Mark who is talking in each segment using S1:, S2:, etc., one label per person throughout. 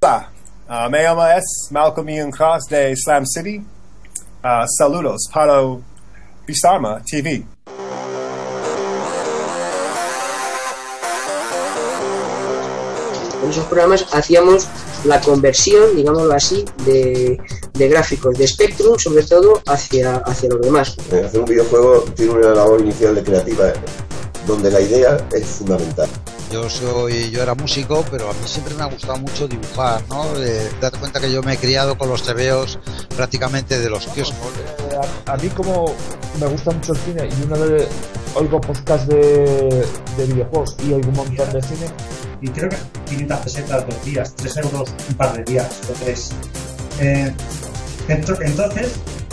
S1: Hola, me llamo Malcolm Ian Cross de Slam City. Saludos para Bisarma TV.
S2: En esos programas hacíamos la conversión, digámoslo así, de gráficos de Spectrum, sobre todo hacia los demás.
S3: Hacer un videojuego tiene una labor inicial de creativa, donde la idea es fundamental.
S4: Yo era músico, pero a mí siempre me ha gustado mucho dibujar, ¿no? Date cuenta que yo me he criado con los tebeos prácticamente de los kioscos.
S5: A mí, como me gusta mucho el cine y una vez oigo podcast de videojuegos y oigo un montón de cine,
S6: y creo que 500 pesetas 2 días, 3 euros un par de días o 3. Entonces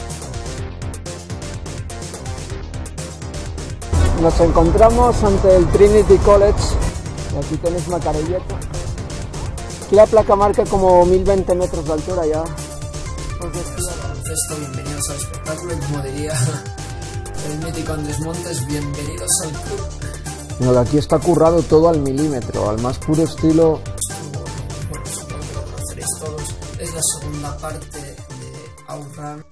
S7: nos encontramos ante el Trinity College. Aquí tenéis Macarelleta. Aquí la placa marca como 1020 metros de altura ya.
S8: Bienvenidos al espectáculo, como diría el mítico Andrés Montes, bienvenidos al club.
S7: No, de aquí está currado todo al milímetro, al más puro estilo.
S8: Bueno, supongo que lo conoceréis todos. Es la segunda parte de Outrun.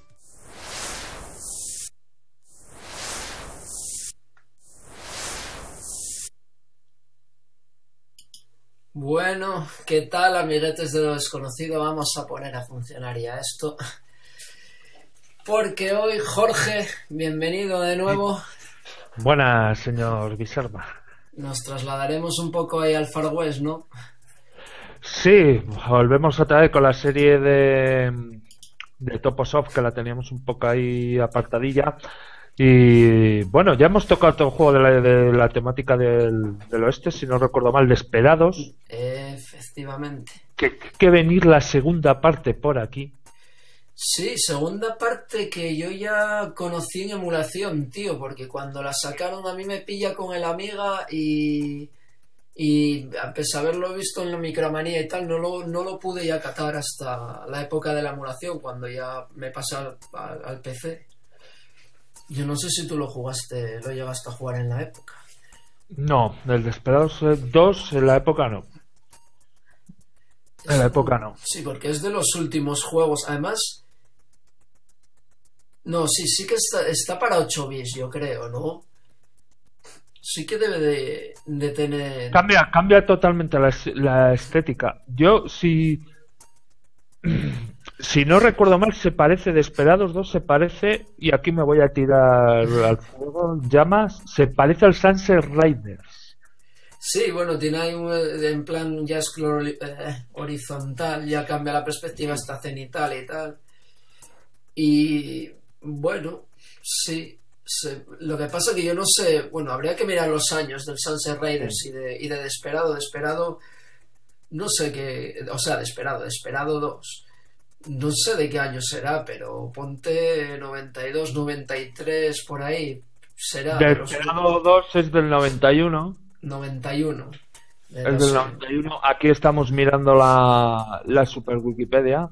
S8: Bueno, ¿qué tal, amiguetes de lo desconocido? Vamos a poner a funcionar ya esto. Porque hoy, Jorge, bienvenido de nuevo.
S9: Buenas, señor Bisarma.
S8: Nos trasladaremos un poco ahí al Far West, ¿no?
S9: Sí, volvemos otra vez con la serie de Toposoft, que la teníamos un poco ahí apartadilla. Y bueno, ya hemos tocado todo el juego de la temática del oeste, si no recuerdo mal, Desperados.
S8: Efectivamente.
S9: Que venir la segunda parte por aquí.
S8: Sí, segunda parte que yo ya conocí en emulación, tío, porque cuando la sacaron a mí me pilla con el Amiga y a pesar de haberlo visto en la Micromanía y tal, no lo pude ya catar hasta la época de la emulación, cuando ya me pasé al PC. Yo no sé si tú lo llegaste a jugar en la época.
S9: No, el Desperados 2 en la época no. En la época no.
S8: Sí, porque es de los últimos juegos. Además, no, sí que está para 8 bits, yo creo, ¿no? Sí que debe de tener...
S9: Cambia totalmente la estética. Yo, si no recuerdo mal, se parece, Desperados 2 se parece, y aquí me voy a tirar al fuego, llamas, se parece al Sunset Riders.
S8: Sí, bueno, tiene ahí en plan ya es horizontal, ya cambia la perspectiva, está cenital y tal. Y bueno, sí. Lo que pasa es que yo no sé, bueno, habría que mirar los años del Sunset Riders y de Desperado, no sé qué, o sea, Desperado 2. No sé de qué año será, pero ponte 92, 93, por ahí. Será.
S9: Desperado 2 es del 91.
S8: 91.
S9: Es del 91. Aquí estamos mirando la super Wikipedia.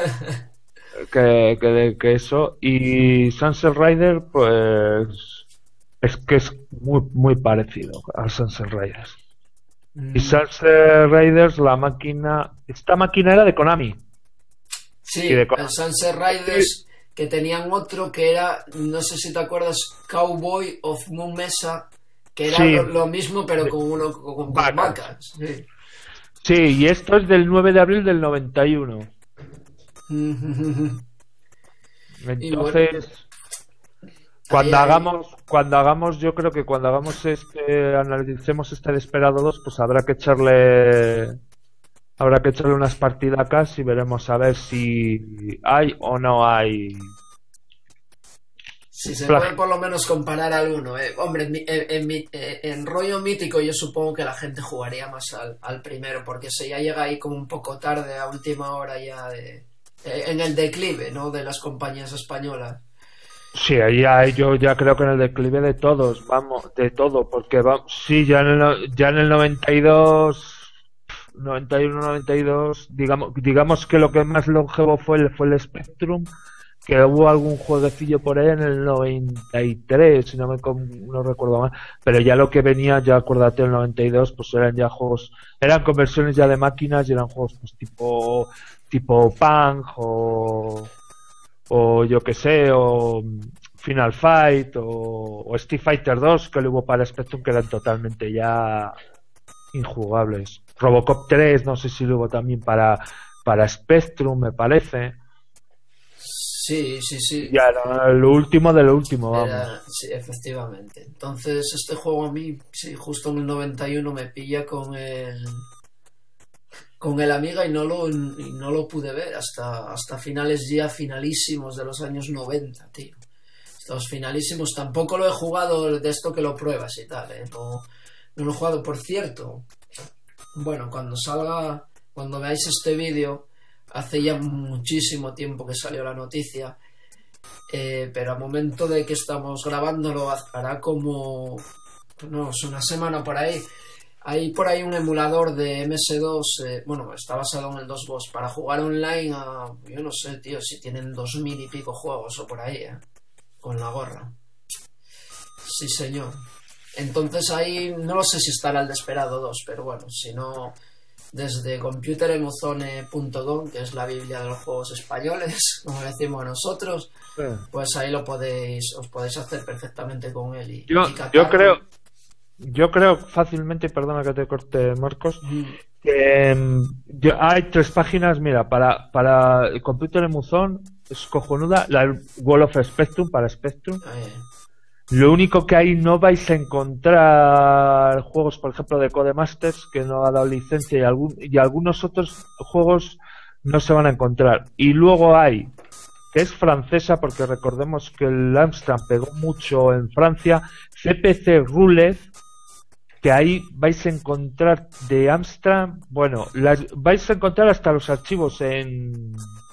S9: que eso. Y Sunset Rider, pues es que es muy, muy parecido al Sunset Riders. Y Sunset Riders, esta máquina era de Konami.
S8: Sí, el Sunset Riders, que tenían otro que era, no sé si te acuerdas, Cowboy of Moon Mesa, que era lo mismo pero con vacas.
S9: Sí, y esto es del 9 de abril del 91. Entonces, cuando hagamos, yo creo que cuando hagamos analicemos este Desperado 2, pues habrá que echarle unas partidacas y veremos a ver si hay o no hay.
S8: Si se puede por lo menos comparar al uno. Hombre, en rollo mítico yo supongo que la gente jugaría más al primero, porque se ya llega ahí como un poco tarde, a última hora ya en el declive, ¿no?, de las compañías españolas.
S9: Sí, yo ya creo que en el declive de todos, vamos, de todo, porque sí, ya en el 92, 91, 92, digamos que lo que más longevo fue el Spectrum, que hubo algún jueguecillo por ahí en el 93, si no recuerdo mal, pero ya lo que venía, ya acuérdate, el 92, pues eran ya juegos, eran conversiones ya de máquinas y eran juegos pues tipo Pang o yo que sé, o Final Fight o Street Fighter 2 que lo hubo para Spectrum, que eran totalmente ya injugables. Robocop 3 no sé si lo hubo también para Spectrum, me parece.
S8: Sí.
S9: Ya era lo último de lo último, vamos.
S8: Sí, efectivamente. Entonces este juego a mí, sí, justo en el 91 me pilla con el Amiga y no lo pude ver hasta finales ya finalísimos de los años 90, tío. Estos finalísimos tampoco lo he jugado de esto que lo pruebas y tal, no lo he jugado, por cierto. Bueno, cuando veáis este vídeo, hace ya muchísimo tiempo que salió la noticia, pero al momento de que estamos grabándolo hará como, no, es una semana por ahí. Hay por ahí un emulador de MS2, bueno, está basado en el DOS para jugar online a, yo no sé, tío, si tienen 2000 y pico juegos o por ahí, con la gorra. Sí, señor. Entonces ahí no lo sé si estará el Desperado 2, pero bueno, si no, desde computeremuzone.com, que es la Biblia de los juegos españoles, como decimos nosotros, sí, pues ahí os podéis hacer perfectamente con él. Y
S9: yo creo fácilmente, perdona que te corte, Marcos, que hay 3 páginas, mira, para el Computer Emuzón es cojonuda, la Wall of Spectrum para Spectrum. Lo único que ahí no vais a encontrar juegos, por ejemplo, de Codemasters, que no ha dado licencia, y algunos otros juegos no se van a encontrar. Y luego hay, que es francesa, porque recordemos que el Amstrad pegó mucho en Francia, CPC Roulette, que ahí vais a encontrar de Amstrad, bueno, vais a encontrar hasta los archivos en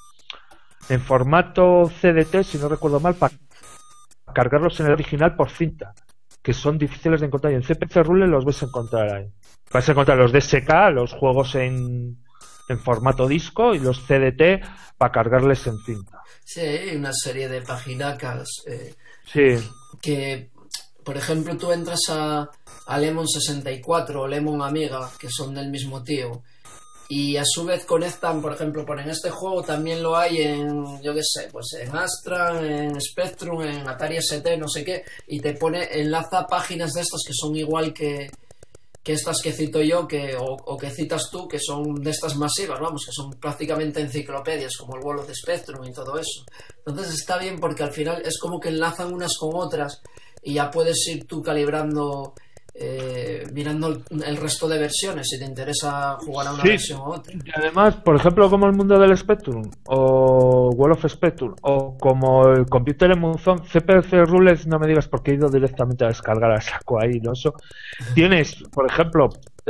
S9: formato CDT, si no recuerdo mal, para cargarlos en el original por cinta, que son difíciles de encontrar, y en CPC Roulette los vais a encontrar ahí. Vais a encontrar los DSK, los juegos en formato disco, y los CDT para cargarles en cinta.
S8: Sí, hay una serie de paginacas
S9: sí,
S8: que, por ejemplo, tú entras a Lemon 64 o Lemon Amiga, que son del mismo tío, y a su vez conectan, por ejemplo, ponen este juego, también lo hay en, yo qué sé, pues en Astra, en Spectrum, en Atari ST, no sé qué, y te enlaza páginas de estas que son igual que estas que cito yo, o que citas tú, que son de estas masivas, vamos, que son prácticamente enciclopedias, como el World of Spectrum y todo eso. Entonces está bien porque al final es como que enlazan unas con otras y ya puedes ir tú calibrando, mirando el resto de versiones si te interesa jugar a una versión u otra.
S9: Y además, por ejemplo, como el mundo del Spectrum o World of Spectrum o como el Computer Emuzón, CPC Rules, no me digas porque he ido directamente a descargar a saco ahí, ¿no? Eso. Tienes, por ejemplo,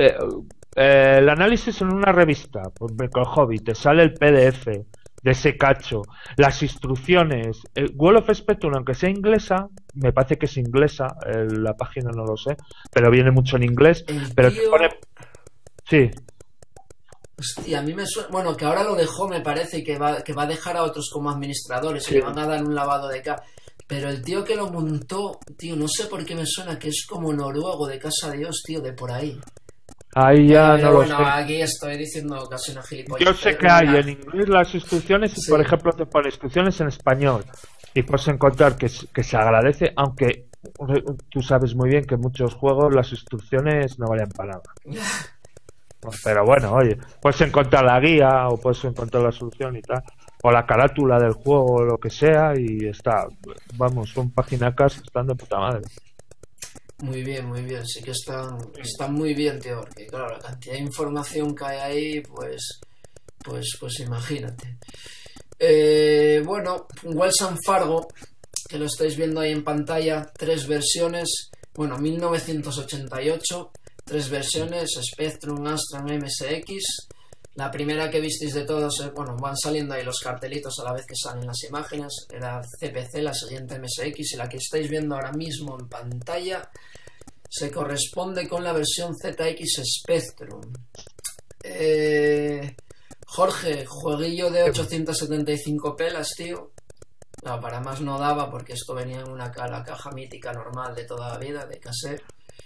S9: el análisis en una revista, pues con Hobby, te sale el PDF de ese cacho, las instrucciones, World of Spectrum, aunque sea inglesa, me parece que es inglesa, la página no lo sé, pero viene mucho en inglés, pero te pone... Sí.
S8: Hostia, a mí me suena... Bueno, que ahora lo dejó, me parece, y que va a dejar a otros como administradores, sí, y le van a dar un lavado de cara. Pero el tío que lo montó, tío, no sé por qué me suena que es como noruego, de Casa de Dios, tío, de por ahí.
S9: Ahí ya no
S8: bueno,
S9: lo sé.
S8: Aquí estoy diciendo casi una gilipollas.
S9: Yo sé que hay en inglés las instrucciones y, sí, por ejemplo, te pone instrucciones en español y puedes encontrar que se agradece, aunque tú sabes muy bien que en muchos juegos las instrucciones no valen para nada. Pero bueno, oye, puedes encontrar la guía o puedes encontrar la solución y tal, o la carátula del juego o lo que sea, y está, vamos, son páginas que están de puta madre.
S8: Muy bien, sí que están muy bien, tío, porque claro, la cantidad de información que hay ahí, pues imagínate. Bueno, Wells and Fargo, que lo estáis viendo ahí en pantalla, 3 versiones, bueno, 1988, 3 versiones, Spectrum, Astra, MSX. La primera que visteis de todos, bueno, van saliendo ahí los cartelitos a la vez que salen las imágenes, era CPC, la siguiente MSX, y la que estáis viendo ahora mismo en pantalla se corresponde con la versión ZX Spectrum. Jorge, jueguillo de 875 pelas, tío. Claro, para más no daba porque esto venía en la caja mítica normal de toda la vida, de cassette.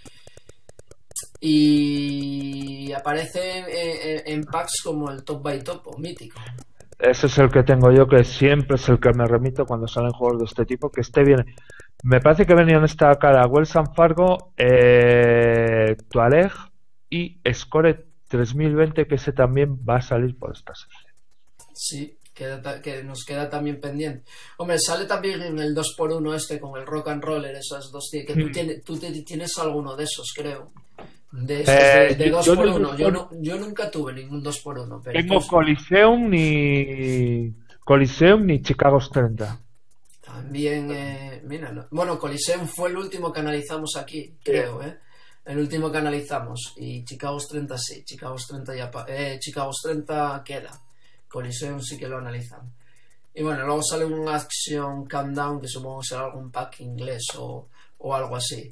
S8: Y aparece en packs como el Top by Topo, mítico.
S9: Ese es el que tengo yo, que siempre es el que me remito cuando salen juegos de este tipo, que esté bien. Me parece que venían esta cara Wells and Fargo, Tuareg y Score 3020, que ese también va a salir por esta serie.
S8: Sí, que nos queda también pendiente. Hombre, sale también en el 2x1 este con el Rock and Roller, esas dos, que tú tienes alguno de esos, creo. De 2x1. Yo nunca tuve ningún 2x1. Pero
S9: tengo Coliseum ni Chicago's 30.
S8: También, mira, no. Bueno, Coliseum fue el último que analizamos aquí, creo, el último que analizamos. Y Chicago's 30 sí, Chicago's 30 ya Chicago's 30 queda. Coliseum sí que lo analizamos. Y bueno, luego sale un Action Countdown, que supongo que será algún pack inglés o algo así.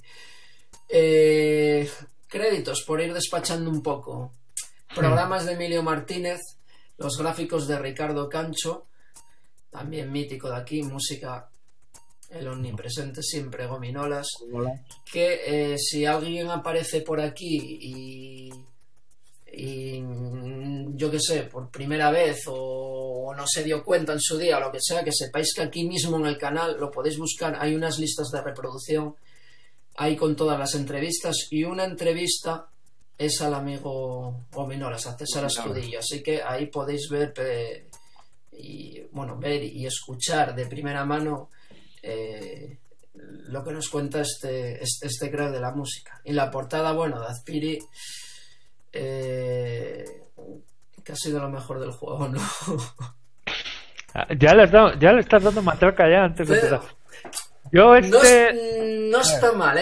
S8: Créditos, por ir despachando un poco. Programas de Emilio Martínez, los gráficos de Ricardo Cancho, también mítico de aquí, música, el omnipresente siempre, Gominolas. Que si alguien aparece por aquí y yo qué sé, por primera vez o no se dio cuenta en su día o lo que sea, que sepáis que aquí mismo en el canal lo podéis buscar, hay unas listas de reproducción ahí con todas las entrevistas, y una entrevista es al amigo Gominolas, a César Astudillo, así que ahí podéis ver y escuchar de primera mano lo que nos cuenta este crack de la música. Y la portada, bueno, de Azpiri, que ha sido lo mejor del juego, ¿no?
S9: Ya le estás dando matraca ya antes de empezar. Yo
S8: no está mal,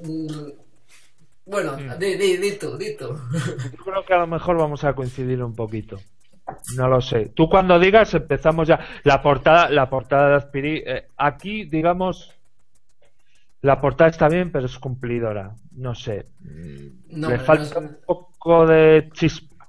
S8: Bueno, di tú.
S9: Yo creo que a lo mejor vamos a coincidir un poquito. No lo sé. Tú cuando digas empezamos ya. La portada de Azpiri, aquí digamos, la portada está bien, pero es cumplidora. No sé. Le falta un poco de chispa.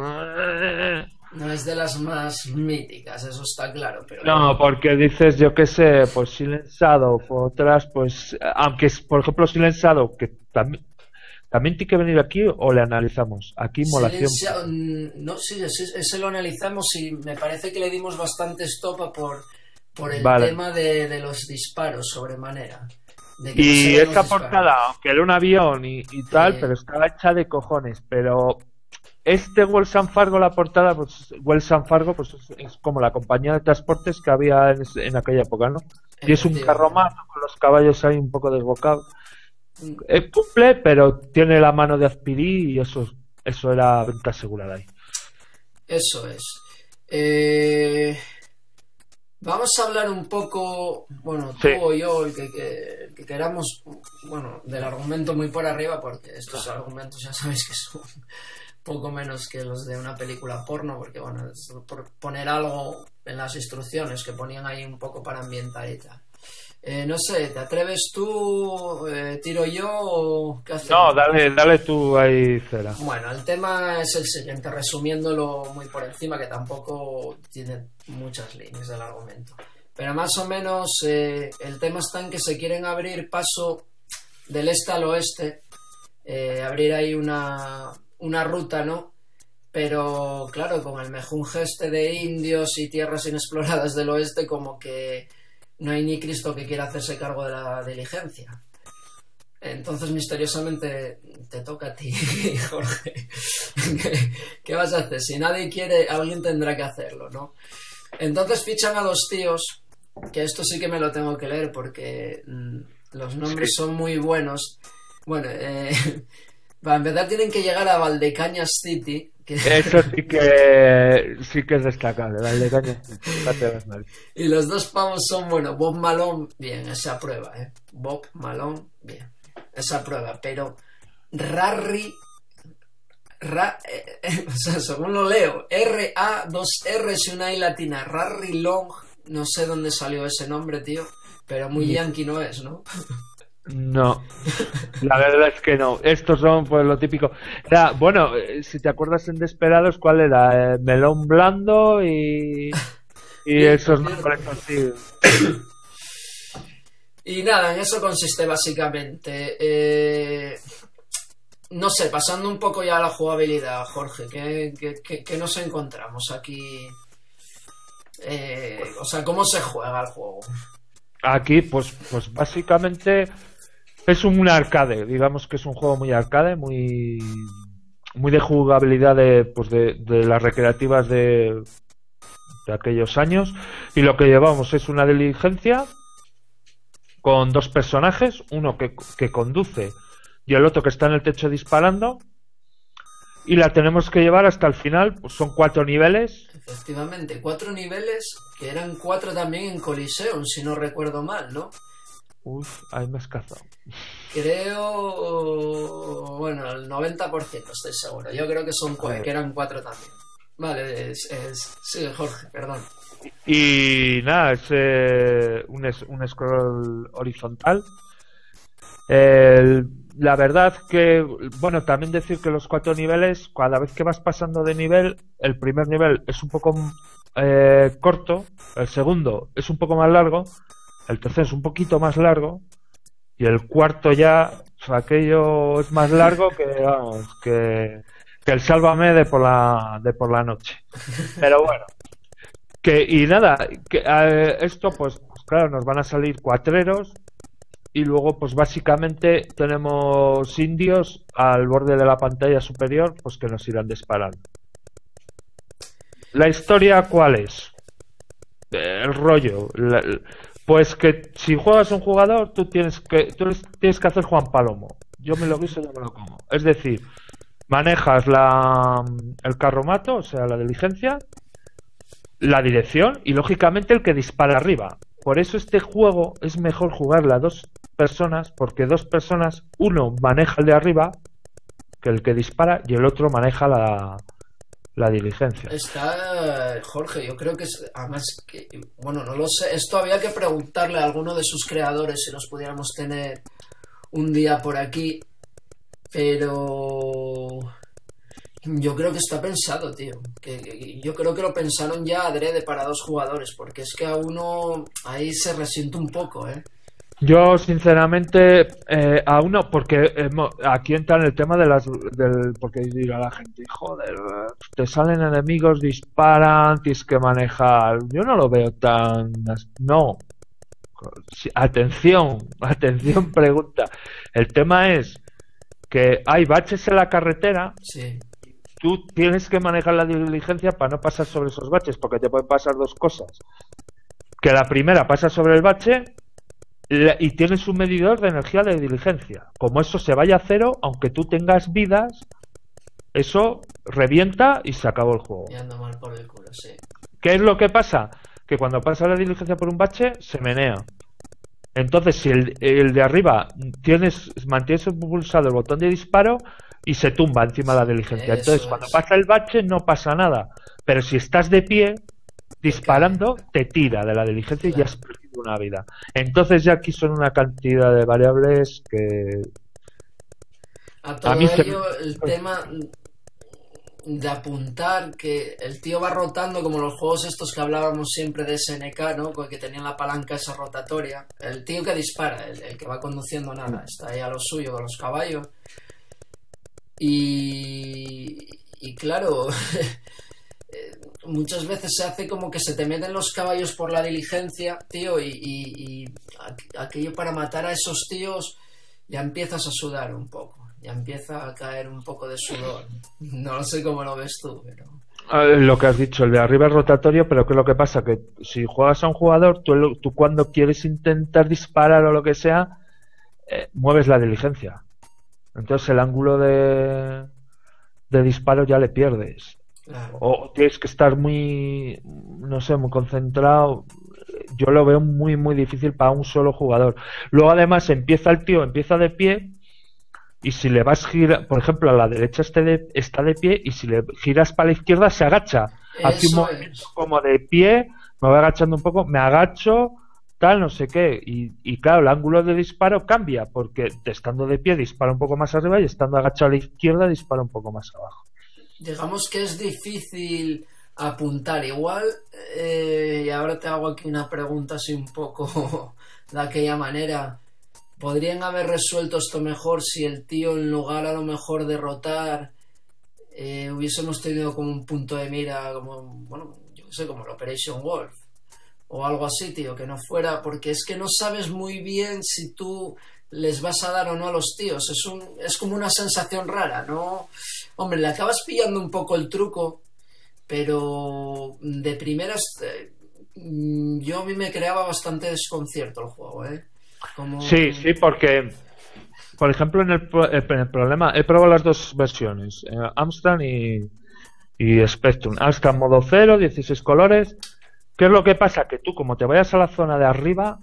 S8: No es de las más míticas, eso está claro, pero
S9: no, porque dices, yo qué sé, pues Silent Shadow, otras, pues, aunque por ejemplo Silent Shadow, que también tiene que venir aquí, o le analizamos aquí molación.
S8: No, sí, ese lo analizamos y me parece que le dimos bastante estopa por el tema de los disparos sobremanera.
S9: Y esta portada, aunque era un avión y tal, pero estaba hecha de cojones, pero Wells and Fargo, la portada, pues Wells and Fargo, pues es como la compañía de transportes que había en aquella época, ¿no? Y es un carromato con los caballos ahí un poco desbocados. Cumple, pero tiene la mano de Azpiri y eso era venta asegurada ahí.
S8: Eso es. Vamos a hablar un poco, bueno, tú o yo, el que queramos, bueno, del argumento muy por arriba, porque estos argumentos ya sabéis que son poco menos que los de una película porno, porque bueno, es por poner algo en las instrucciones que ponían ahí un poco para ambientar y tal. No sé, ¿te atreves tú? ¿Tiro yo o qué hacemos?
S9: No, dale tú ahí, Cera.
S8: Bueno, el tema es el siguiente, resumiéndolo muy por encima, que tampoco tiene muchas líneas del argumento. Pero más o menos el tema está en que se quieren abrir paso del este al oeste, abrir ahí una ruta, ¿no? Pero claro, con el mejunje este de indios y tierras inexploradas del oeste, como que no hay ni Cristo que quiera hacerse cargo de la diligencia. Entonces misteriosamente te toca a ti, Jorge. ¿Qué vas a hacer? Si nadie quiere, alguien tendrá que hacerlo, ¿no? Entonces fichan a dos tíos, que esto sí que me lo tengo que leer porque los nombres son muy buenos. Bueno, para empezar tienen que llegar a Valdecañas City.
S9: Eso sí que es destacable, Valdecañas City.
S8: Y los dos pavos son, bueno, Bob Malone, bien, esa prueba, Bob Malone, bien, esa prueba, pero Rarry, o sea, según lo leo, R-A, 2 R's y una I latina, Rarry Long, no sé dónde salió ese nombre, tío, pero muy yankee no es, ¿no?
S9: No, la verdad es que no. Estos son pues lo típico. Bueno, si te acuerdas en Desperados, ¿cuál era? Melón blando y Y
S8: Sí,
S9: esos
S8: por
S9: nombres
S8: cierto.
S9: así.
S8: Y nada, en eso consiste básicamente. No sé, pasando un poco ya a la jugabilidad, Jorge, ¿qué nos encontramos aquí? O sea, ¿cómo se juega el juego?
S9: Aquí, pues básicamente es un arcade. Digamos que es un juego muy arcade, muy de jugabilidad de las recreativas de aquellos años. Y lo que llevamos es una diligencia con dos personajes, uno que conduce y el otro que está en el techo disparando, y la tenemos que llevar hasta el final. Pues son 4 niveles.
S8: Efectivamente, 4 niveles, que eran 4 también en Coliseum, si no recuerdo mal, ¿no?
S9: Uf, ahí me has cazado.
S8: Creo... Bueno, el 90% estoy seguro. Yo creo que que eran 4 también. Vale, sí, Jorge, perdón.
S9: Y nada, es un scroll horizontal. La verdad que, bueno, también decir que los 4 niveles, cada vez que vas pasando de nivel, el primer nivel es un poco corto, el segundo es un poco más largo, el tercero es un poquito más largo, y el cuarto ya, o sea, aquello es más largo que, vamos, que el Sálvame de por la noche. Pero bueno. Y nada, esto pues claro, nos van a salir cuatreros. Y luego, pues básicamente tenemos indios al borde de la pantalla superior, pues que nos irán disparando. ¿La historia cuál es? El rollo. Pues que si juegas un jugador, tú tienes que hacer Juan Palomo. Yo me lo guiso, yo me lo como. Es decir, manejas el carromato, o sea, la diligencia, la dirección y lógicamente el que dispara arriba. Por eso este juego es mejor jugarla a 2 personas, porque 2 personas, uno maneja el de arriba, que el que dispara, y el otro maneja la diligencia.
S8: Está, Jorge, yo creo que además que, bueno, no lo sé, esto había que preguntarle a alguno de sus creadores si los pudiéramos tener un día por aquí, pero yo creo que está pensado, tío. Yo creo que lo pensaron ya adrede para 2 jugadores, porque es que a uno ahí se resiente un poco, ¿eh?
S9: Yo, sinceramente, a uno, porque aquí entra en el tema porque dirá la gente, joder, te salen enemigos, disparan, tienes que manejar. Yo no lo veo tan... No. Atención, pregunta. El tema es que hay baches en la carretera.
S8: Sí.
S9: Tú tienes que manejar la diligencia para no pasar sobre esos baches, porque te pueden pasar 2 cosas. Que la primera, pasas sobre el bache y tienes un medidor de energía de diligencia. Como eso se vaya a 0, aunque tú tengas vidas, eso revienta y se acabó el juego.
S8: Y ando mal por el culo, sí.
S9: ¿Qué es lo que pasa? Que cuando pasa la diligencia por un bache, se menea. Entonces, si el de arriba mantienes pulsado el botón de disparo y se tumba encima de la diligencia. Entonces, cuando pasa el bache, no pasa nada. Pero si estás de pie, disparando, te tira de la diligencia y ya has perdido una vida. Entonces, ya aquí son una cantidad de variables que...
S8: A todo ello, el tema de apuntar que el tío va rotando como los juegos estos que hablábamos siempre de SNK, ¿no? Que tenían la palanca esa rotatoria. El tío que dispara, el que va conduciendo nada, está ahí a lo suyo con los caballos. Y claro, muchas veces se hace como que se te meten los caballos por la diligencia, tío, y aquello para matar a esos tíos ya empiezas a sudar un poco. Ya empieza a caer un poco de sudor. No sé cómo lo ves tú, pero...
S9: Lo que has dicho, el de arriba es rotatorio, pero ¿qué es lo que pasa? Que si juegas a un jugador, tú cuando quieres intentar disparar o lo que sea, mueves la diligencia. Entonces el ángulo de disparo ya le pierdes.
S8: Claro.
S9: O tienes que estar muy, no sé, muy concentrado. Yo lo veo muy, muy difícil para un solo jugador. Luego además empieza de pie. Y si le vas a girar, por ejemplo, a la derecha está de pie, y si le giras para la izquierda se agacha. Hace un movimiento como de pie, me voy agachando un poco, me agacho, tal, no sé qué. Y claro, el ángulo de disparo cambia, porque estando de pie dispara un poco más arriba y estando agachado a la izquierda dispara un poco más abajo.
S8: Digamos que es difícil apuntar. Igual, y ahora te hago aquí una pregunta así un poco de aquella manera. ¿Podrían haber resuelto esto mejor si el tío, en lugar a lo mejor de rotar, hubiésemos tenido como un punto de mira, como, bueno, yo qué sé, como el Operation Wolf o algo así, tío, que no fuera, porque es que no sabes muy bien si tú les vas a dar o no a los tíos, es como una sensación rara, ¿no? Hombre, le acabas pillando un poco el truco, pero de primeras yo a mí me creaba bastante desconcierto el juego, ¿eh? Como...
S9: Sí, porque, por ejemplo, en el problema, he probado las dos versiones, Amstrad y Spectrum. Amstrad modo 0, 16 colores. ¿Qué es lo que pasa? Que tú, como te vayas a la zona de arriba,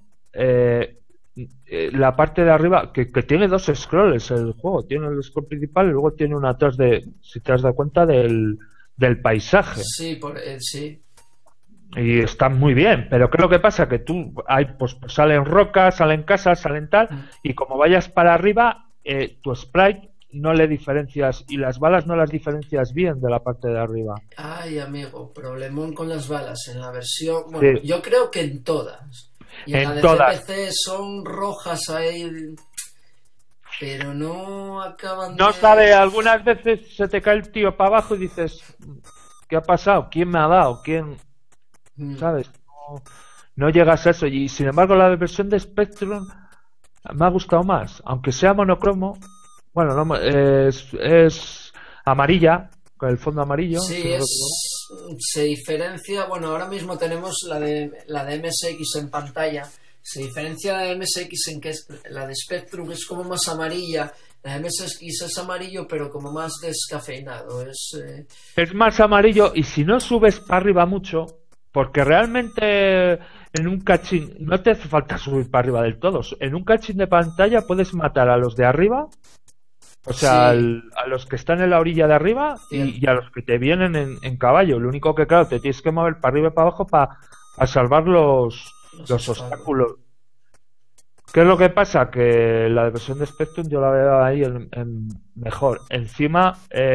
S9: la parte de arriba, que tiene dos scrolls el juego, tiene el scroll principal y luego tiene una atrás si te has dado cuenta, del paisaje.
S8: Sí, sí.
S9: Y está muy bien, pero ¿qué es lo que pasa? Que tú, pues salen rocas, salen casas, salen tal, y como vayas para arriba, tu sprite no le diferencias, y las balas no las diferencias bien de la parte de arriba.
S8: Ay, amigo, problemón con las balas en la versión... Bueno, sí. Yo creo que en todas. Y en la de todas. CPC son rojas ahí, pero no acaban
S9: no sabe, algunas veces se te cae el tío para abajo y dices, ¿qué ha pasado? ¿Quién me ha dado? ¿Quién...? ¿Sabes? No llegas a eso. Y sin embargo la versión de Spectrum me ha gustado más, aunque sea monocromo. Bueno, no, es amarilla, con el fondo amarillo.
S8: Sí, se diferencia. Bueno, ahora mismo tenemos la de MSX en pantalla. Se diferencia de MSX en que la de Spectrum es como más amarilla. La de MSX es amarillo, pero como más descafeinado.
S9: Es más amarillo, y si no subes para arriba mucho, porque realmente en un cachín no te hace falta subir para arriba del todo. En un cachín de pantalla puedes matar a los de arriba, o sea, sí, a los que están en la orilla de arriba, y a los que te vienen en caballo. Lo único que, claro, te tienes que mover para arriba y para abajo para salvar los obstáculos. ¿Qué es lo que pasa? Que la versión de Spectrum yo la veo ahí mejor. Encima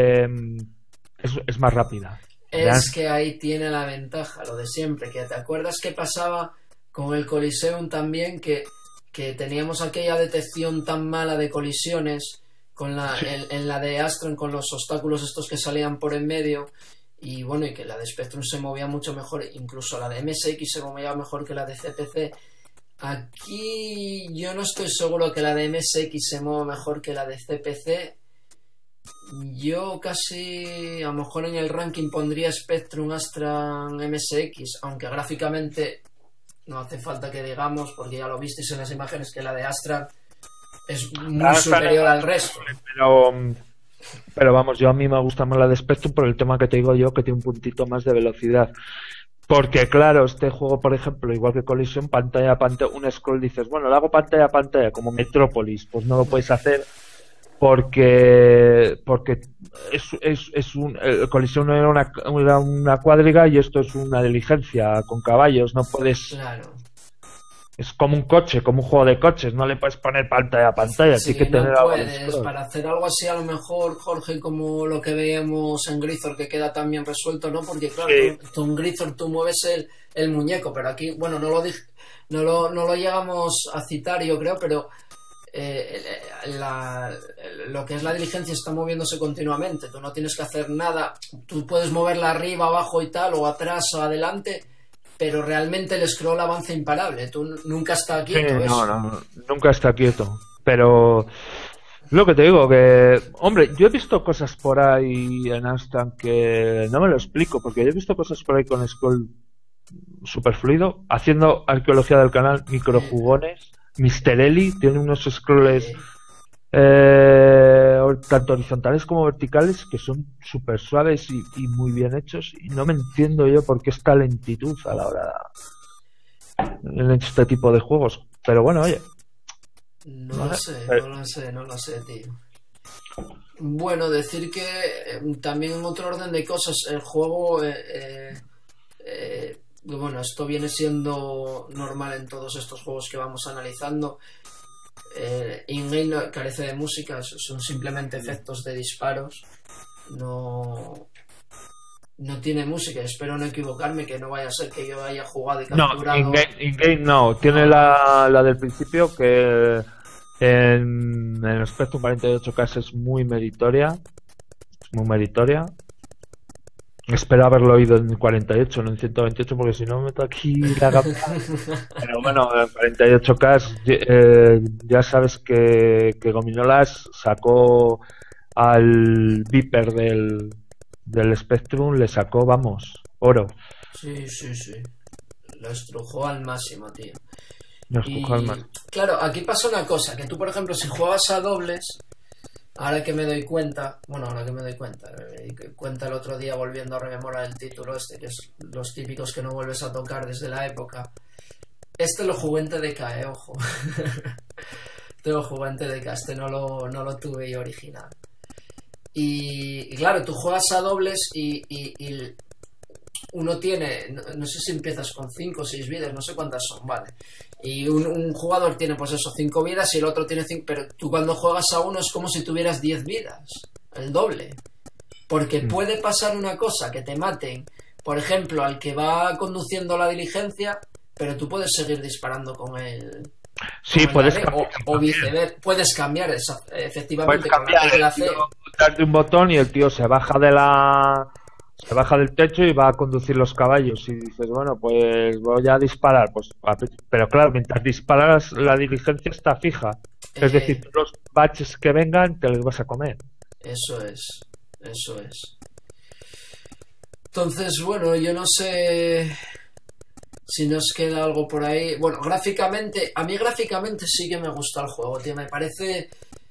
S9: es más rápida.
S8: Es que ahí tiene la ventaja, lo de siempre, que te acuerdas que pasaba con el Coliseum también, que teníamos aquella detección tan mala de colisiones con en la de Astron, con los obstáculos estos que salían por en medio, y bueno, y que la de Spectrum se movía mucho mejor, incluso la de MSX se movía mejor que la de CPC. Aquí yo no estoy seguro que la de MSX se mueva mejor que la de CPC. Yo casi, a lo mejor en el ranking pondría Spectrum, Astran, MSX, aunque gráficamente no hace falta que digamos, porque ya lo visteis en las imágenes, que la de Astran es muy superior al resto.
S9: Pero vamos, a mí me gusta más la de Spectrum por el tema que te digo yo, que tiene un puntito más de velocidad. Porque claro, este juego, por ejemplo, igual que Collision, pantalla a pantalla, un scroll, dices, bueno, lo hago pantalla a pantalla, como Metrópolis, pues no lo puedes hacer. Porque Colisión no era una cuadriga, y esto es una diligencia con caballos. No puedes.
S8: Claro.
S9: Es como un coche, como un juego de coches. No le puedes poner pantalla a pantalla.
S8: Sí,
S9: que
S8: no
S9: tener
S8: puedes. Para hacer algo así, a lo mejor, Jorge, como lo que veíamos en Grisor, que queda tan bien resuelto, ¿no? Porque claro, sí, tú en Grisor tú mueves el muñeco, pero aquí, bueno, no lo llegamos a citar, yo creo, pero lo que es la diligencia está moviéndose continuamente. Tú no tienes que hacer nada. Tú puedes moverla arriba, abajo y tal, o atrás o adelante, pero realmente el scroll avanza imparable. Tú nunca está quieto.
S9: Sí, no, nunca está quieto. Pero lo que te digo, que hombre, yo he visto cosas por ahí en Amstrad que no me lo explico, porque yo he visto cosas por ahí con scroll super fluido, haciendo arqueología del canal, microjugones. Mr. Eli tiene unos scrolls tanto horizontales como verticales que son súper suaves y muy bien hechos, y no me entiendo yo por qué esta lentitud a la hora en este tipo de juegos. Pero bueno, oye,
S8: no lo sé, tío. Bueno, decir que también en otro orden de cosas, el juego bueno, esto viene siendo normal en todos estos juegos que vamos analizando. In-game no carece de música, son simplemente efectos de disparos. No No tiene música, espero no equivocarme, que no vaya a ser que yo haya jugado y
S9: No,
S8: capturado.
S9: in-game no. Tiene la del principio que en el Spectrum 48K es muy meritoria. Muy meritoria. Espero haberlo oído en 48, no en 128, porque si no me meto aquí la gamba. Pero bueno, en 48K ya sabes que Gominolas sacó al Viper del Spectrum, le sacó, vamos, oro.
S8: Sí, sí, sí. Lo estrujó al máximo, tío.
S9: Lo estrujó al máximo.
S8: Claro, aquí pasa una cosa, que tú, por ejemplo, si juegas a dobles, ahora que me doy cuenta, cuenta el otro día volviendo a rememorar el título este, que es los típicos que no vuelves a tocar desde la época. Este lo jugué en TDK, ojo. Este lo jugué en TDK, este no lo tuve yo original. Y claro, tú juegas a dobles y uno tiene, no sé si empiezas con 5 o 6 vidas, no sé cuántas son, vale. Y un jugador tiene pues eso, 5 vidas y el otro tiene 5, pero tú cuando juegas a uno es como si tuvieras 10 vidas, el doble. Porque puede pasar una cosa, que te maten, por ejemplo, al que va conduciendo la diligencia, pero tú puedes seguir disparando con el...
S9: Sí, puedes cambiar.
S8: O viceversa, puedes cambiar, efectivamente,
S9: Puedes cambiar,
S8: con la C.
S9: Darte un botón y el tío se baja del techo y va a conducir los caballos y dices, bueno, pues voy a disparar, pero claro, mientras disparas la diligencia está fija, es decir, los baches que vengan te los vas a comer.
S8: Eso es. Entonces, bueno, yo no sé si nos queda algo por ahí. Bueno, a mí gráficamente sí que me gusta el juego, tío, me parece...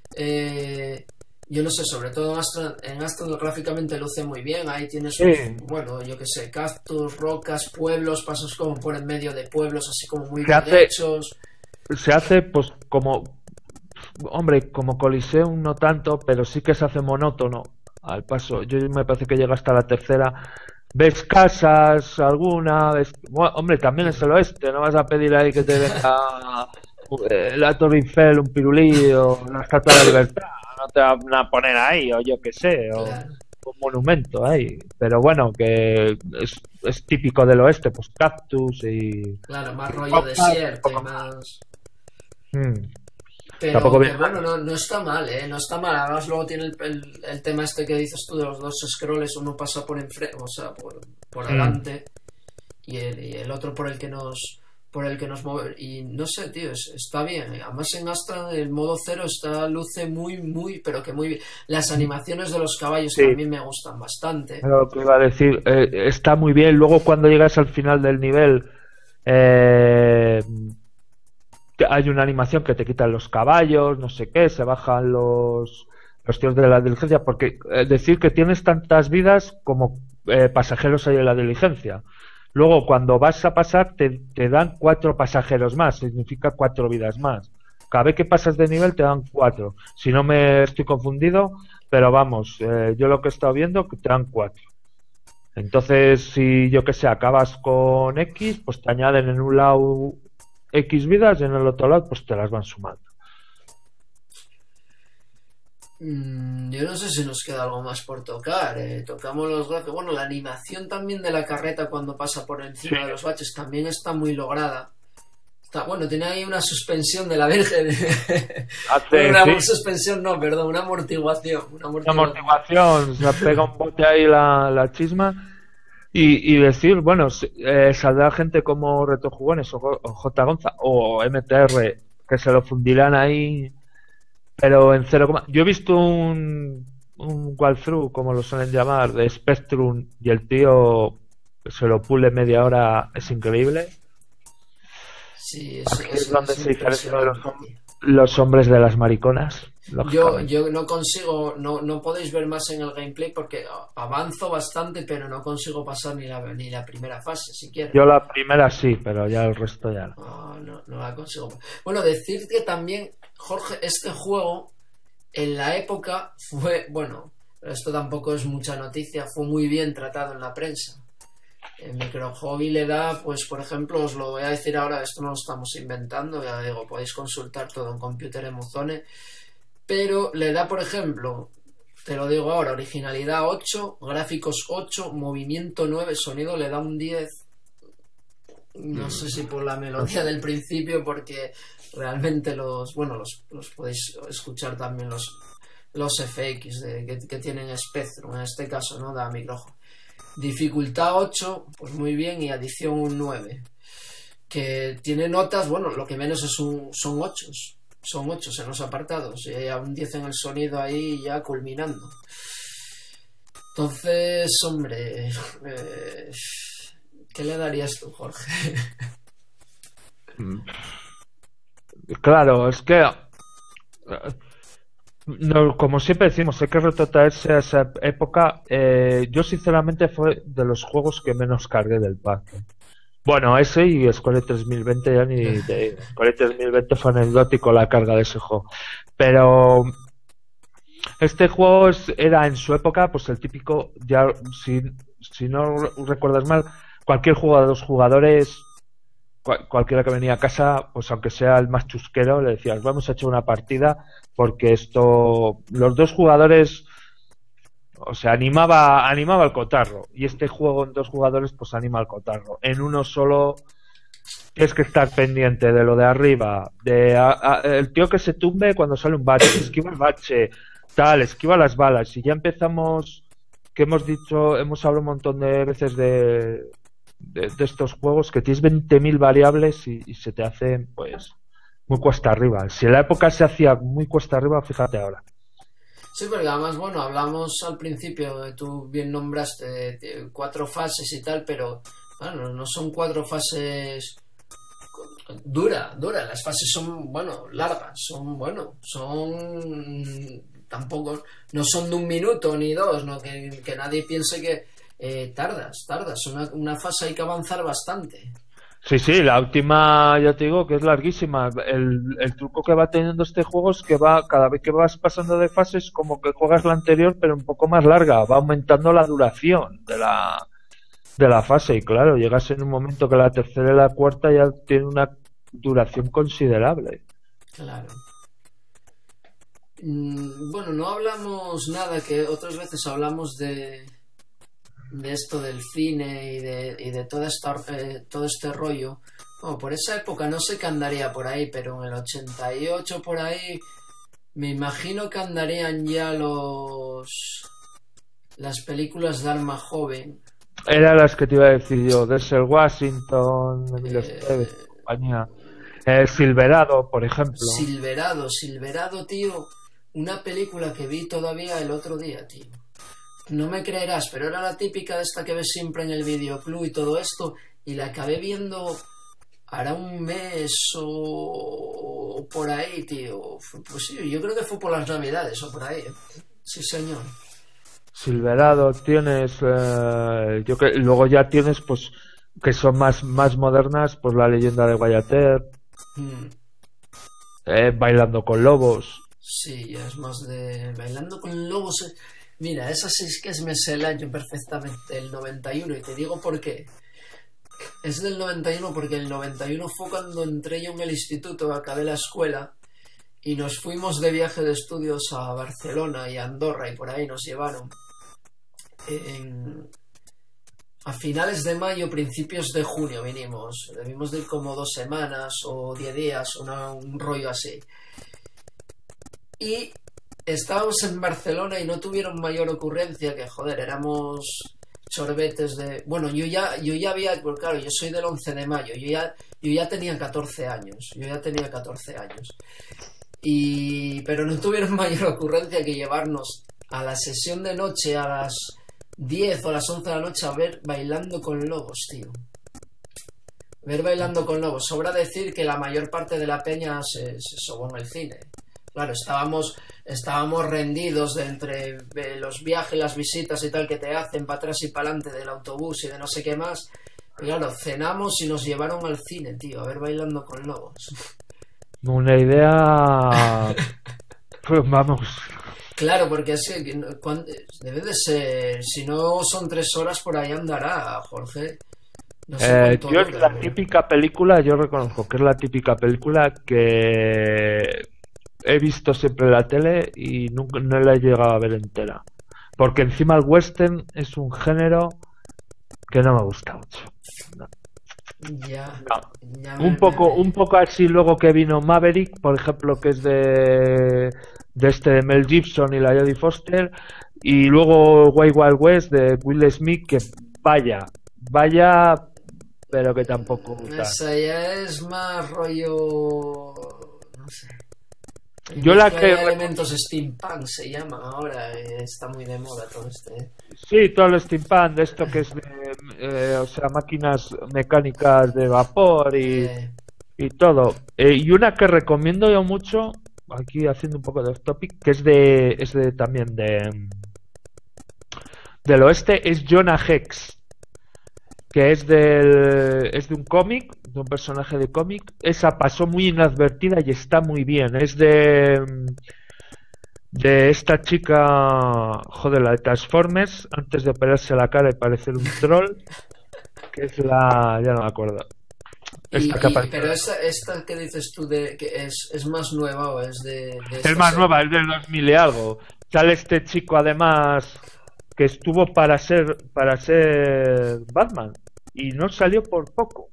S8: yo no sé, sobre todo en Astron gráficamente luce muy bien. Ahí tienes, bueno, yo qué sé, cactus, rocas, pueblos, pasas como por en medio de pueblos, así como muy derechos.
S9: Se hace, pues, como... Hombre, como Coliseum no tanto, pero sí que se hace monótono al paso. Yo me parece que llega hasta la tercera. Ves casas, bueno, hombre, también es el oeste. No vas a pedir ahí que te venga la Torre Eiffel, un pirulí o la Estatua de la Libertad. No te van a poner ahí, o yo qué sé, o un monumento ahí. Pero bueno, que es típico del oeste, pues cactus y...
S8: Claro, más rollo desierto y más... Pero bueno, no está mal, no está mal. Además luego tiene el tema este que dices tú de los dos scrolls, uno pasa por enfrente, o sea, por adelante, y el otro por el que nos mueve, y no sé, tío, está bien. Además en Astra el modo 0 luce muy, pero que muy bien. Las animaciones de los caballos también me gustan bastante.
S9: Lo que iba a decir, está muy bien. Luego cuando llegas al final del nivel hay una animación que te quitan los caballos, no sé qué, se bajan los tíos de la diligencia, porque decir que tienes tantas vidas como pasajeros hay en la diligencia. Luego, cuando vas a pasar, te dan 4 pasajeros más, significa 4 vidas más. Cada vez que pasas de nivel te dan 4. Si no me estoy confundido, pero vamos, yo lo que he estado viendo, que te dan 4. Entonces, si yo que sé, acabas con X, pues te añaden en un lado X vidas y en el otro lado, pues te las van sumando.
S8: Yo no sé si nos queda algo más por tocar. Tocamos los gráficos. Bueno, la animación también de la carreta cuando pasa por encima de los baches también está muy lograda. Bueno, tiene ahí una suspensión de la Virgen. Suspensión, no, perdón, una amortiguación. Una
S9: amortiguación, se pega un bote ahí la chisma. Y decir, bueno, saldrá gente como Retrojugones o J. Gonza o MTR que se lo fundirán ahí, pero en 0, yo he visto un walkthrough, como lo suelen llamar, de Spectrum, y el tío se lo pule media hora, es increíble.
S8: Sí,
S9: es donde se diferencia de los hombres de las mariconas.
S8: Yo no consigo, no podéis ver más en el gameplay porque avanzo bastante, pero no consigo pasar ni la primera fase siquiera.
S9: Yo la primera sí, pero ya el resto ya
S8: no la consigo. Bueno, decir que también, Jorge, este juego en la época fue, bueno, esto tampoco es mucha noticia, fue muy bien tratado en la prensa. El Microhobby le da, pues por ejemplo, os lo voy a decir ahora, esto no lo estamos inventando, ya digo, podéis consultar todo en Computer Emuzone, pero le da, por ejemplo, te lo digo ahora, originalidad 8, gráficos 8, movimiento 9, sonido le da un 10. No sé si por la melodía del principio, porque realmente los podéis escuchar también los FX que tienen Spectrum, en este caso, ¿no? Da micrófono. Dificultad 8, pues muy bien, y adición un 9. Que tiene notas, bueno, lo que menos son 8. Son 8 en los apartados, y hay un 10 en el sonido ahí ya culminando. Entonces, hombre, ¿qué le darías tú, Jorge?
S9: Claro, es que no, como siempre decimos, hay que retrotraerse a esa época. Yo sinceramente fue de los juegos que menos cargué del pack. Bueno, ese y Square 3020 ya ni de Square 3020 fue anecdótico la carga de ese juego. Pero este juego era en su época pues el típico, ya si no recuerdas mal, cualquier juego de 2 jugadores, cualquiera que venía a casa, pues aunque sea el más chusquero, le decías, vamos a echar una partida, porque los 2 jugadores, o sea, animaba al cotarro, y este juego en 2 jugadores pues anima al cotarro. En uno solo tienes que estar pendiente de lo de arriba, el tío que se tumbe cuando sale un bache, esquiva el bache, esquiva las balas, y ya empezamos, que hemos hablado un montón de veces de estos juegos que tienes 20.000 variables y se te hacen pues muy cuesta arriba. Si en la época se hacía muy cuesta arriba, fíjate ahora.
S8: Sí, porque además, bueno, hablamos al principio, tú bien nombraste 4 fases y tal, pero bueno, no son 4 fases duras, las fases son, bueno, largas, tampoco, no son de 1 minuto ni 2, ¿no? Que nadie piense que tardas, una fase hay que avanzar bastante.
S9: Sí, la última ya te digo que es larguísima. El truco que va teniendo este juego es que cada vez que vas pasando de fases, como que juegas la anterior pero un poco más larga, va aumentando la duración de la fase, y claro, llegas en un momento que la tercera y la cuarta ya tiene una duración considerable.
S8: Claro. Bueno, no hablamos nada, que otras veces hablamos de esto del cine y de todo este rollo. Bueno, por esa época no sé qué andaría por ahí, pero en el 88 por ahí me imagino que andarían ya las películas de Arma Joven.
S9: Eran las que te iba a decir yo, Denzel Washington, Emilio Estevez, compañía. Silverado, por ejemplo.
S8: Silverado, tío. Una película que vi todavía el otro día, tío. No me creerás, pero era la típica de esta que ves siempre en el videoclub y todo esto, y la acabé viendo hará un mes o por ahí, tío. Pues sí, yo creo que fue por las Navidades o por ahí. Sí, señor.
S9: Silverado tienes, luego ya tienes, pues, que son más modernas, pues La leyenda de Wyatt Earp, Bailando con lobos.
S8: Sí, ya es más de Bailando con lobos. Mira, esa sí es que me sé el año perfectamente, el 91, y te digo por qué. Es del 91 porque el 91 fue cuando entré yo en el instituto, acabé la escuela y nos fuimos de viaje de estudios a Barcelona y a Andorra, y por ahí nos llevaron a finales de mayo, principios de junio debimos de ir como 2 semanas o 10 días, un rollo así. Y estábamos en Barcelona y no tuvieron mayor ocurrencia que, joder, éramos chorbetes de... Bueno, yo ya había... Pues claro, yo soy del 11 de mayo, yo ya tenía 14 años. Pero no tuvieron mayor ocurrencia que llevarnos a la sesión de noche a las 10 o a las 11 de la noche a ver Bailando con Lobos, tío. Ver Bailando con Lobos. Sobra decir que la mayor parte de la peña se sobó en el cine. Claro, estábamos rendidos de entre los viajes, las visitas y tal que te hacen para atrás y para adelante del autobús y de no sé qué más. Y claro, cenamos y nos llevaron al cine, tío, a ver Bailando con Lobos.
S9: Una idea... Pues vamos...
S8: Claro, porque es que debe de ser... Si no son 3 horas, por ahí andará, Jorge. No sé
S9: yo es la típica película, yo reconozco que es la típica película que he visto siempre en la tele y nunca no la he llegado a ver entera. Porque encima el western es un género que no me gusta mucho. No.
S8: Ya.
S9: No.
S8: Ya
S9: Un poco así luego que vino Maverick, por ejemplo, que es de Mel Gibson y la Jodie Foster, y luego Wild Wild West de Will Smith, que vaya, pero que tampoco gusta.
S8: Esa ya es más rollo, no sé.
S9: Yo la que
S8: elementos steampunk se llama ahora, está muy de moda todo este.
S9: Sí, todo el steampunk de esto que es de, o sea, máquinas mecánicas de vapor y todo. Y una que recomiendo yo mucho, aquí haciendo un poco de off topic, que es de también del oeste, es Jonah Hex, que es de un cómic, de un personaje de cómic. Esa pasó muy inadvertida y está muy bien. Es de esta chica, joder, la de Transformers, antes de operarse la cara y parecer un troll, que es ya no me acuerdo.
S8: Pero esta que dices tú que es más nueva o es de
S9: es más nueva, es del 2000 y algo. Sale este chico además que estuvo para ser Batman y no salió por poco.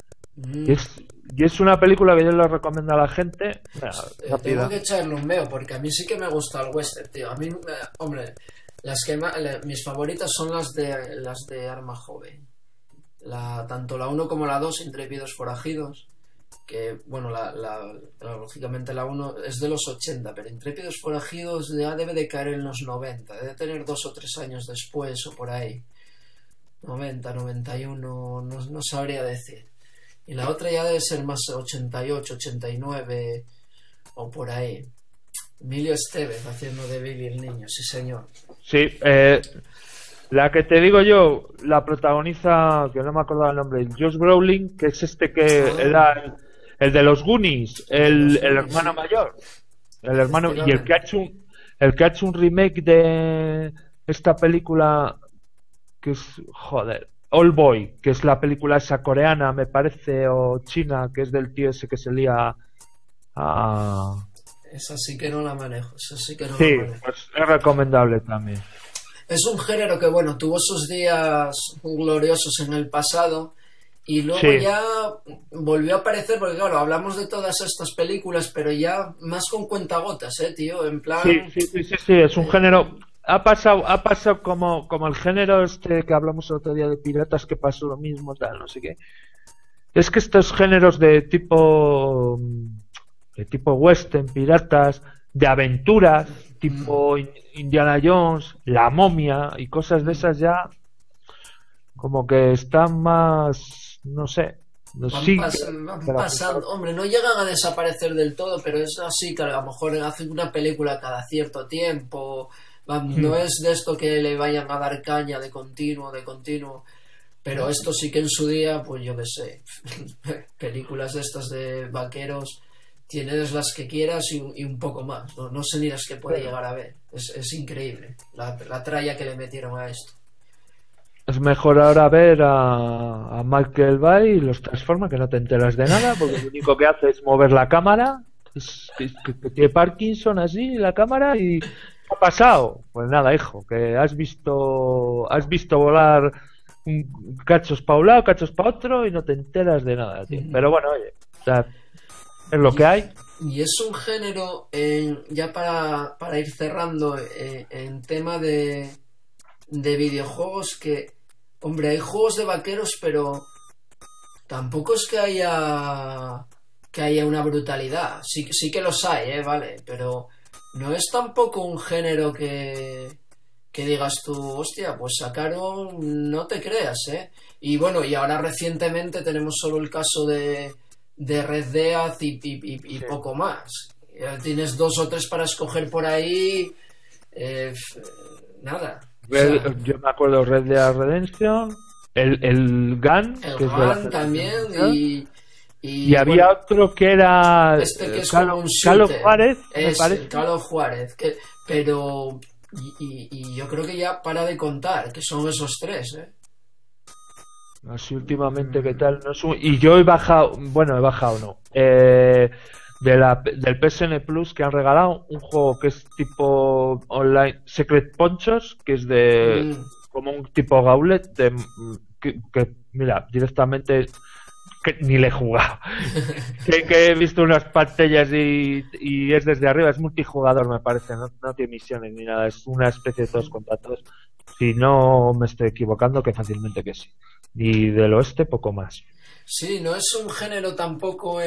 S9: Y es una película que yo le recomiendo a la gente.
S8: Tengo que echarle un veo porque a mí sí que me gusta el western, tío. A mí, hombre, mis favoritas son las de Arma Joven. Tanto la 1 como la 2, Intrépidos Forajidos, que bueno, lógicamente la 1 es de los 80, pero Intrépidos Forajidos ya debe de caer en los 90, debe tener 2 o 3 años después o por ahí, 90, 91, no sabría decir. Y la otra ya debe ser más 88, 89 o por ahí. Emilio Estevez haciendo de Billy el niño, sí señor.
S9: Sí, la que te digo yo, la protagoniza, que no me acuerdo el nombre, Josh Brolin, que es este que era el de los Goonies, el hermano mayor, el hermano, y el que ha hecho un remake de esta película que es, joder, Old Boy, que es la película esa coreana, me parece, o china, que es del tío ese que se lía a...
S8: Esa sí que no la manejo,
S9: sí, pues es recomendable también.
S8: Es un género que, bueno, tuvo sus días gloriosos en el pasado y luego ya volvió a aparecer, porque claro, hablamos de todas estas películas, pero ya más con cuentagotas, tío, en plan...
S9: Sí, es un género... Ha pasado como el género este que hablamos el otro día de piratas, que pasó lo mismo, tal, no sé qué. Es que estos géneros de tipo western, piratas, de aventuras, tipo Indiana Jones, La Momia y cosas de esas ya como que están más, no sé,
S8: van pasando, hombre, no llegan a desaparecer del todo, pero es así que a lo mejor hacen una película cada cierto tiempo, no es de esto que le vayan a dar caña de continuo, pero esto sí que en su día, pues yo qué sé, películas de estas de vaqueros tienes las que quieras y un poco más, no sé ni las que puede llegar a ver, es increíble la tralla que le metieron a esto.
S9: Es mejor ahora ver a Michael Bay y los transforma, que no te enteras de nada, porque lo único que hace es mover la cámara, que tiene Parkinson así la cámara y ¿qué ha pasado? Pues nada, hijo, que has visto volar cachos para un lado, cachos para otro y no te enteras de nada, tío. Pero bueno, oye, o sea, es lo que hay.
S8: Y es un género, ya para ir cerrando, en tema de videojuegos, que, hombre, hay juegos de vaqueros, pero tampoco es que haya una brutalidad. Sí que los hay, vale, pero no es tampoco un género que digas tú, hostia, pues sacaron, no te creas, Y bueno, y ahora recientemente tenemos solo el caso de Red Dead y poco más. Tienes 2 o 3 para escoger por ahí, nada.
S9: Yo me acuerdo Red Dead Redemption, el GUN,
S8: que es también,
S9: y había otro que era
S8: que es como un shooter.
S9: Call of Juárez, me parece.
S8: Call of Juárez, pero y yo creo que ya para de contar, que son esos 3, Así
S9: últimamente, ¿qué tal? No y yo he bajado no. del PSN Plus, que han regalado un juego que es tipo online, Secret Ponchos, que es de como un tipo Gauntlet, que mira, directamente que ni le he jugado. que he visto unas pantallas y es desde arriba, es multijugador, me parece, no tiene misiones ni nada, es una especie de todos contra todos. Si no me estoy equivocando, que fácilmente que sí. Y del oeste, poco más.
S8: Sí, no es un género tampoco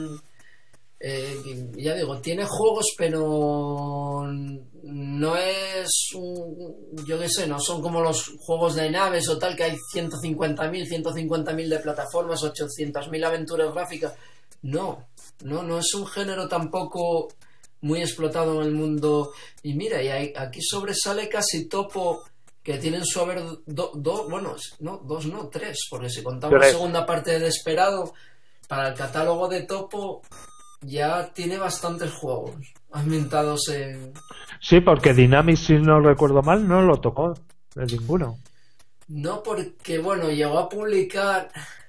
S8: ya digo, tiene juegos, pero no es yo qué sé, no son como los juegos de naves o tal, que hay 150.000 de plataformas, 800.000 aventuras gráficas. No es un género tampoco muy explotado en el mundo. Y mira, aquí sobresale casi Topo, que tienen su haber tres, porque si contamos la segunda parte de Desperado, para el catálogo de Topo ya tiene bastantes juegos ambientados en...
S9: Sí, porque Dynamics, si no recuerdo mal, no lo tocó de ninguno.
S8: No, porque bueno, llegó a publicar,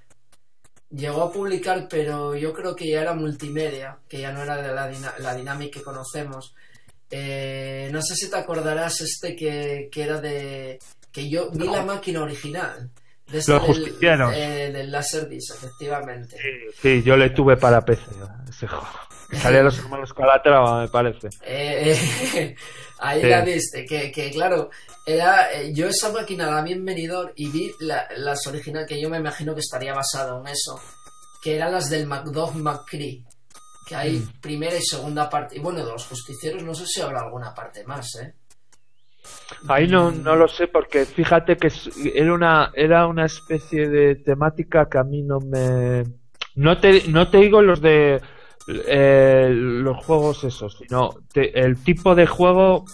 S8: pero yo creo que ya era multimedia, que ya no era de la Dynamic que conocemos. No sé si te acordarás que era de... que yo vi la máquina original.
S9: Los Justicieros.
S8: Del Laserdisc, efectivamente.
S9: Sí, yo le tuve para PC ese juego. Salía los hermanos Calatrava, me parece.
S8: Ahí sí. La viste, que claro, yo esa máquina la vi en Benidorm y vi las originales, que yo me imagino que estaría basado en eso, que eran las del MacDog McCree, que hay primera y segunda parte. Y bueno, de los Justicieros no sé si habrá alguna parte más,
S9: Ahí no lo sé, porque fíjate que era una especie de temática que a mí no me... No te digo los de los juegos esos, sino el tipo de juego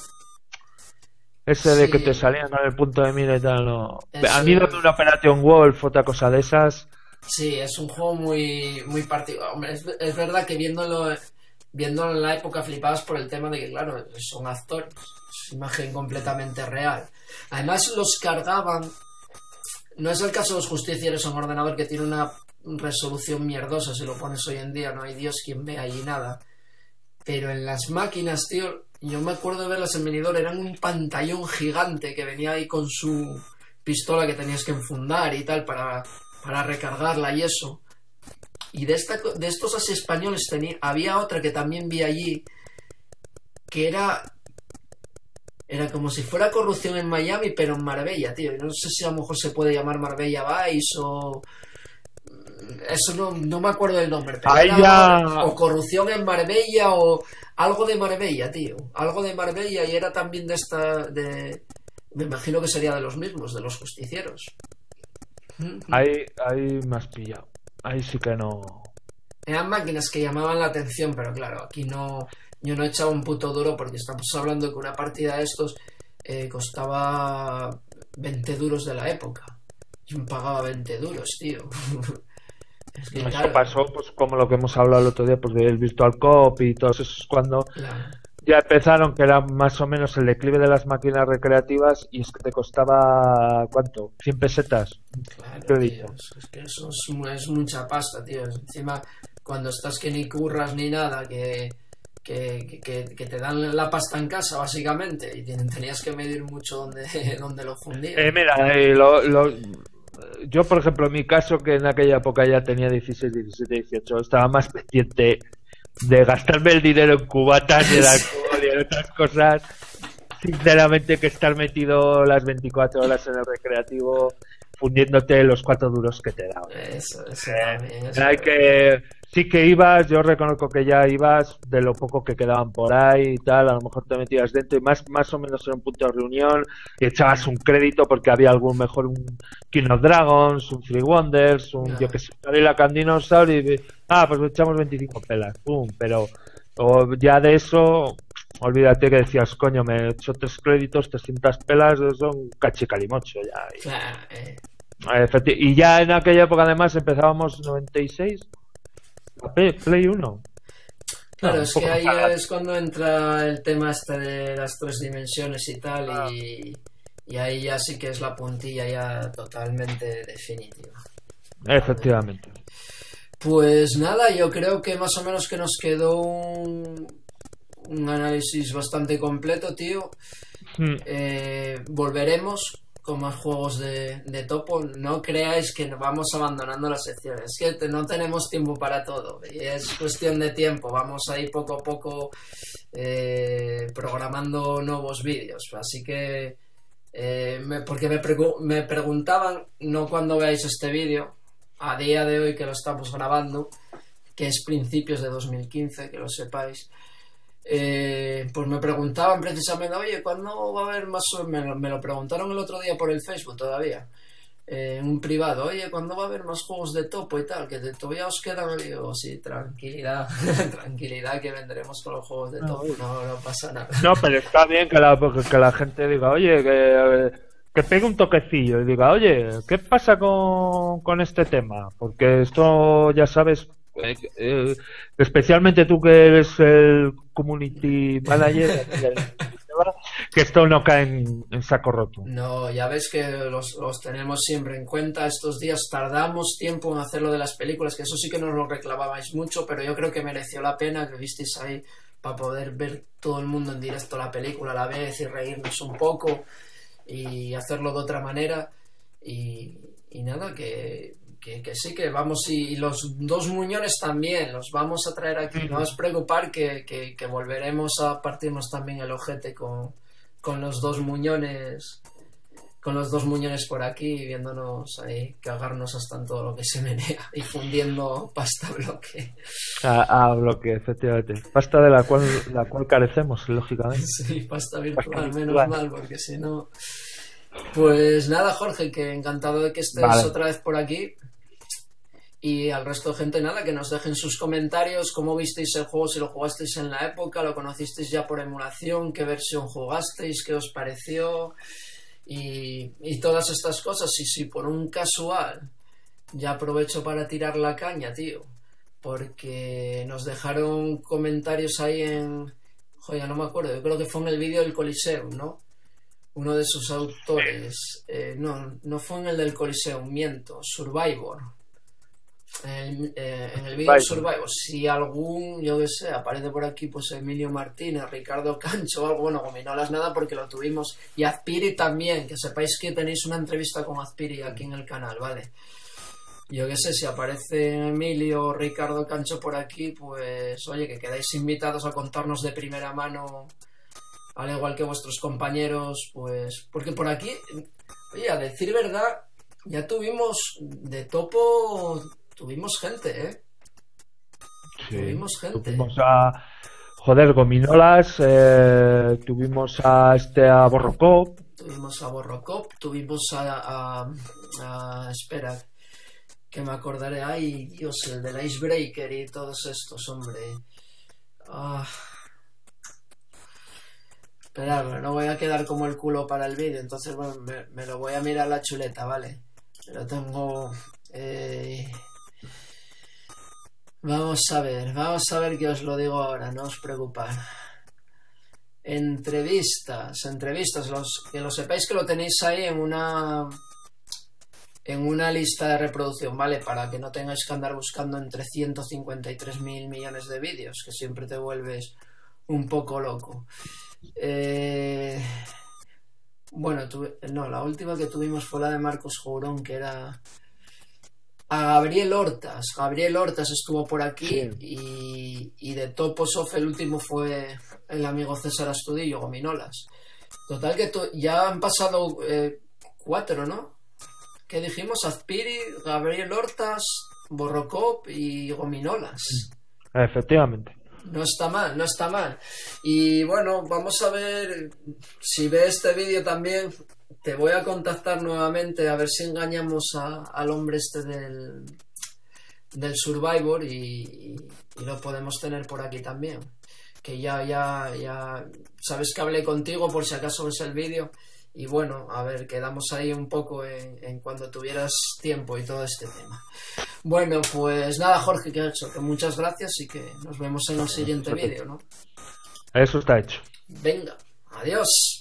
S9: ese de que te salían con el punto de mira y tal, no. A mí dame una Operation Wolf, otra cosa de esas.
S8: Sí, es un juego muy, muy particular. Hombre, es verdad que viéndolo en la época flipabas por el tema de que, claro, son actores. Es imagen completamente real. Además los cargaban. No es el caso de los Justicieros en ordenador, que tiene una resolución mierdosa. Si lo pones hoy en día no hay Dios quien vea allí nada. Pero en las máquinas, tío, yo me acuerdo de verlas en Benidorm, eran un pantallón gigante que venía ahí con su pistola que tenías que enfundar y tal para recargarla y eso. Y de estos así españoles había otra que también vi allí, que era como si fuera Corrupción en Miami, pero en Marbella, tío. No sé si a lo mejor se puede llamar Marbella Vice o... Eso no me acuerdo del nombre, pero o Corrupción en Marbella o algo de Marbella, tío. Algo de Marbella, y era también me imagino que sería de los mismos, de los Justicieros.
S9: Ahí me has pillado. Ahí sí que no...
S8: Eran máquinas que llamaban la atención, pero claro, aquí yo no he echado un puto duro, porque estamos hablando de que una partida de estos costaba 20 duros de la época. Yo me pagaba 20 duros, tío. Es que,
S9: eso
S8: claro,
S9: pasó pues como lo que hemos hablado el otro día, pues del Virtual Cop y todos esos, cuando ya empezaron, que era más o menos el declive de las máquinas recreativas, y es que te costaba ¿cuánto? 100 pesetas.
S8: Claro, tío, es que eso es mucha pasta, tío. Encima, cuando estás que ni curras ni nada, que te dan la pasta en casa, básicamente, y tenías que medir mucho donde lo fundías.
S9: Mira, yo, por ejemplo, en mi caso, que en aquella época ya tenía 16, 17, 18, estaba más pendiente de gastarme el dinero en cubatas y en alcohol y en otras cosas, sinceramente, que estar metido las 24 horas en el recreativo fundiéndote los 4 duros que te daban.
S8: Eso
S9: Sí que ibas, yo reconozco que ya ibas de lo poco que quedaban por ahí y tal, a lo mejor te metías dentro y más o menos en un punto de reunión y echabas un crédito porque había un King of Dragons, un Three Wonders, yo que sé, la Candinosaur y pues echamos 25 pelas, pum, pero ya de eso, olvídate, que decías, coño, me he hecho 3 créditos, 300 pelas, son cachicalimocho ya. Y ya en aquella época además empezábamos 96. Play 1.
S8: Claro, es que ahí es cuando entra el tema de las 3 dimensiones y tal, y ahí ya sí que es la puntilla ya totalmente definitiva.
S9: Efectivamente.
S8: Pues nada, yo creo que más o menos que nos quedó un análisis bastante completo, tío. Volveremos con más juegos de Topo. No creáis que nos vamos abandonando las secciones. Es que no tenemos tiempo para todo. Y es cuestión de tiempo. Vamos a ir poco a poco programando nuevos vídeos. Así que... porque me preguntaban, no cuando veáis este vídeo, a día de hoy que lo estamos grabando, que es principios de 2015, que lo sepáis, pues me preguntaban precisamente, oye, ¿cuándo va a haber más? Me lo preguntaron el otro día por el Facebook todavía, en un privado, oye, ¿cuándo va a haber más juegos de Topo y tal? Que todavía os quedan. Y digo, sí, tranquilidad, tranquilidad, que vendremos con los juegos de Topo, no pasa nada.
S9: No, pero está bien que la gente diga, oye, que pegue un toquecillo y diga, oye, ¿qué pasa con este tema? Porque esto, ya sabes, especialmente tú que eres el community manager, que esto no cae en saco roto.
S8: No, ya ves que los tenemos siempre en cuenta. Estos días tardamos tiempo en hacer lo de las películas, que eso sí que nos lo reclamabais mucho, pero yo creo que mereció la pena que visteis ahí para poder ver todo el mundo en directo la película a la vez y reírnos un poco y hacerlo de otra manera. Y nada, que sí, que vamos, y los dos muñones también los vamos a traer aquí. No os preocupar que volveremos a partirnos también el ojete con los dos muñones, por aquí, viéndonos ahí cagarnos hasta en todo lo que se menea y fundiendo pasta bloque.
S9: A bloque, efectivamente. Pasta de la cual carecemos, lógicamente.
S8: Sí, pasta virtual, menos mal, porque si no... Pues nada, Jorge, que encantado de que estés otra vez por aquí. Y al resto de gente, nada, que nos dejen sus comentarios, cómo visteis el juego, si lo jugasteis en la época, lo conocisteis ya por emulación, qué versión jugasteis, qué os pareció y todas estas cosas. Y si por un casual, ya aprovecho para tirar la caña, tío, porque nos dejaron comentarios ahí en... Joder, no me acuerdo, yo creo que fue en el vídeo del Coliseum, ¿no? Uno de sus autores, no fue en el del Coliseum, miento, Survivor. En el vídeo Survivor, si algún, yo que sé, aparece por aquí, pues Emilio Martínez, Ricardo Cancho o algo, bueno, Gominolas nada, porque lo tuvimos, y Azpiri también, que sepáis que tenéis una entrevista con Azpiri aquí en el canal, ¿vale? Yo que sé, si aparece Emilio o Ricardo Cancho por aquí, pues oye, que quedáis invitados a contarnos de primera mano, al igual que vuestros compañeros, pues, porque por aquí, oye, a decir verdad, ya tuvimos de Topo, tuvimos gente, ¿eh? Sí, tuvimos gente.
S9: Tuvimos a, Gominolas, tuvimos a Borrocop.
S8: Tuvimos a Borrocop, tuvimos a espera, que me acordaré, ay, Dios, el del Icebreaker y todos estos, hombre. Esperad, no voy a quedar como el culo para el vídeo, entonces bueno, me lo voy a mirar la chuleta, ¿vale? Lo tengo... Vamos a ver que os lo digo ahora, no os preocupéis. Entrevistas, que lo sepáis que lo tenéis ahí en una lista de reproducción, ¿vale? Para que no tengáis que andar buscando entre 153.000 millones de vídeos, que siempre te vuelves un poco loco. Bueno, la última que tuvimos fue la de Marcos Jourón, que era a Gabriel Hortas estuvo por aquí, sí. y de Toposoft el último fue el amigo César Astudillo, Gominolas. Total que ya han pasado 4, ¿no? ¿Qué dijimos? Azpiri, Gabriel Hortas, Borrocop y Gominolas.
S9: Efectivamente.
S8: No está mal. Y bueno, vamos a ver si ve este vídeo también. Te voy a contactar nuevamente a ver si engañamos al hombre este del Survivor y lo podemos tener por aquí también. Que ya sabes que hablé contigo por si acaso ves el vídeo. Y bueno, a ver, quedamos ahí un poco en cuando tuvieras tiempo y todo este tema. Bueno, pues nada, Jorge, que muchas gracias y que nos vemos en el siguiente vídeo, ¿no?
S9: Eso está hecho.
S8: Venga, adiós.